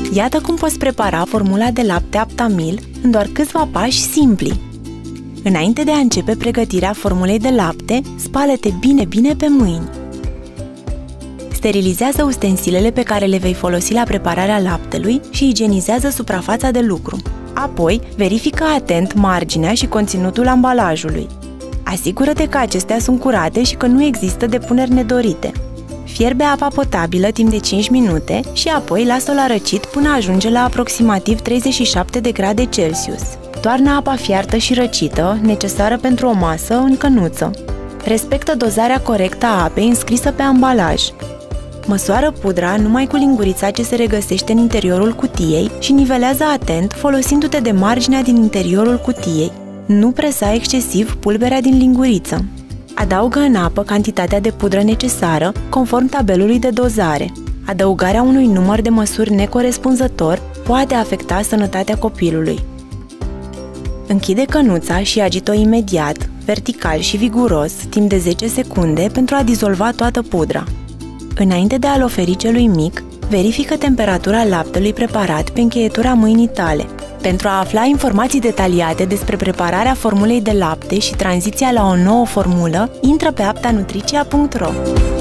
Iată cum poți prepara formula de lapte Aptamil în doar câțiva pași simpli. Înainte de a începe pregătirea formulei de lapte, spală-te bine pe mâini. Sterilizează ustensilele pe care le vei folosi la prepararea laptelui și igienizează suprafața de lucru. Apoi, verifică atent marginea și conținutul ambalajului. Asigură-te că acestea sunt curate și că nu există depuneri nedorite. Fierbe apa potabilă timp de 5 minute și apoi lasă-o la răcit până ajunge la aproximativ 37 de grade Celsius. Toarnă apa fiartă și răcită, necesară pentru o masă, în cănuță. Respectă dozarea corectă a apei înscrisă pe ambalaj. Măsoară pudra numai cu lingurița ce se regăsește în interiorul cutiei și nivelează atent folosindu-te de marginea din interiorul cutiei. Nu presa excesiv pulberea din linguriță. Adaugă în apă cantitatea de pudră necesară, conform tabelului de dozare. Adăugarea unui număr de măsuri necorespunzător poate afecta sănătatea copilului. Închide cănuța și agită-o imediat, vertical și viguros, timp de 10 secunde pentru a dizolva toată pudra. Înainte de a-l oferi celui mic, verifică temperatura laptelui preparat pe încheietura mâinii tale. Pentru a afla informații detaliate despre prepararea formulei de lapte și tranziția la o nouă formulă, intră pe aptanutricia.ro.